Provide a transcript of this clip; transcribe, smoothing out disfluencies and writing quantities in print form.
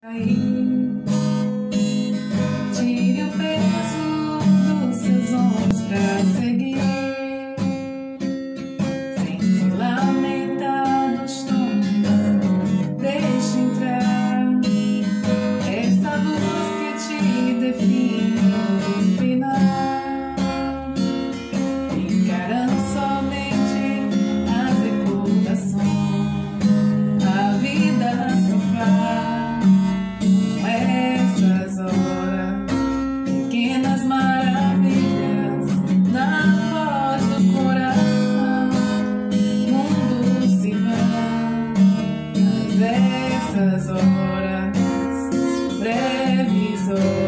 Tire o peso dos seus ombros pra seguir, sem se lamentar nos tons. Deixe entrar essa luz que te define no final, encarando somente as recordações. A vida se faz pequenas maravilhas na voz do coração. O mundo se vai, mas essas horas breves horas